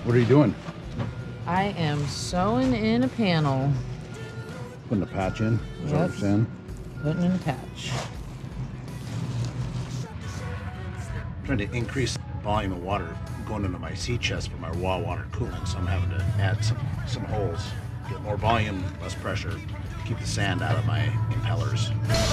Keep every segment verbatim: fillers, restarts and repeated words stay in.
What are you doing? I am sewing in a panel. Putting a patch in? Is that what Yep. you're saying? Putting in a patch. Trying to increase volume of water going into my sea chest for my raw water cooling, so I'm having to add some some holes, get more volume, less pressure, to keep the sand out of my impellers.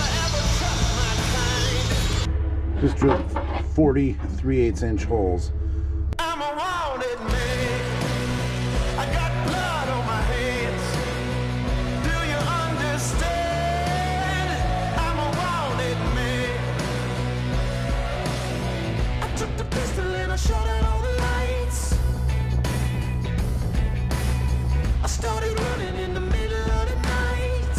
Just drilled forty three eighths inch holes. I'm a wanted man. I got blood on my hands. Do you understand? I'm a wanted man. I took the pistol and I shot out all the lights. I started running in the middle of the night.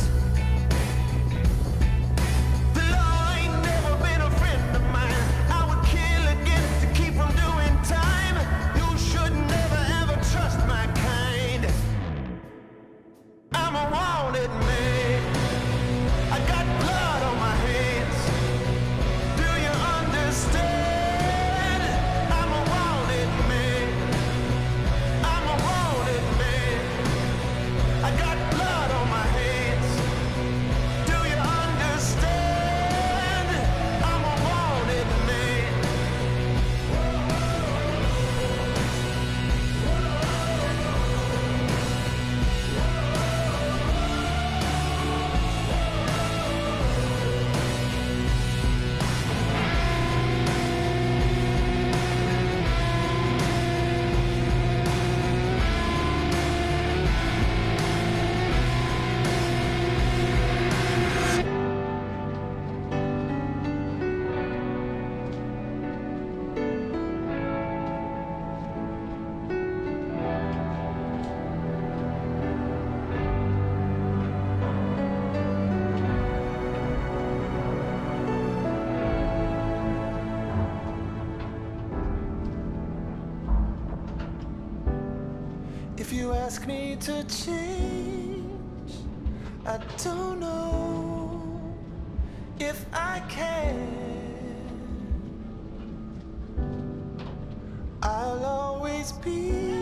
The law ain't never been a friend of mine. I would kill again to keep from doing time. You should never ever trust my kind. I'm a wanted man. I got blood on my hands. Do you understand? I'm a wanted man. I'm a wanted man. I got blood on my hands. Do you understand? I'm a wanted man. If you ask me to change, I don't know if I can. I'll always be